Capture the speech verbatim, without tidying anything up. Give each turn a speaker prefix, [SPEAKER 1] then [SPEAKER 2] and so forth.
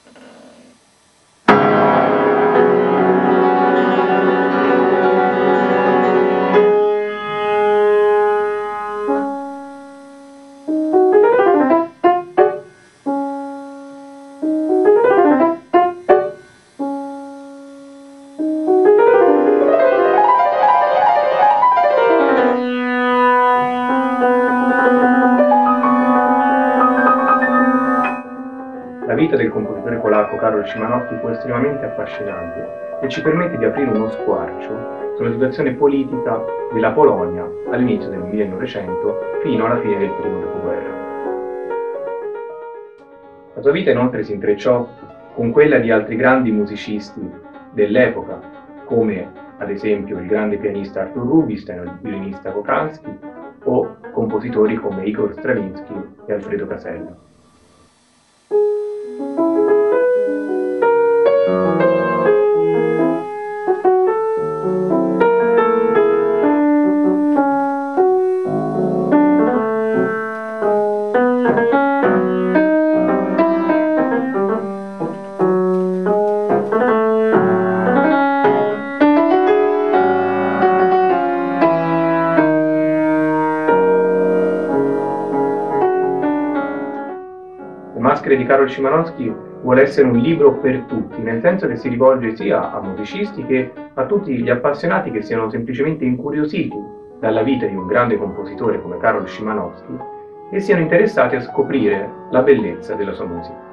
[SPEAKER 1] La vita del compositore polacco Karol Szymanowski fu estremamente affascinante e ci permette di aprire uno squarcio sulla situazione politica della Polonia all'inizio del millenovecento fino alla fine del primo dopoguerra. La sua vita inoltre si intrecciò con quella di altri grandi musicisti dell'epoca, come ad esempio il grande pianista Artur Rubinstein o il violinista Kokalski, o compositori come Igor Stravinsky e Alfredo Casella. Le maschere di Karol Szymanowski vuole essere un libro per tutti, nel senso che si rivolge sia a musicisti che a tutti gli appassionati che siano semplicemente incuriositi dalla vita di un grande compositore come Karol Szymanowski e siano interessati a scoprire la bellezza della sua musica.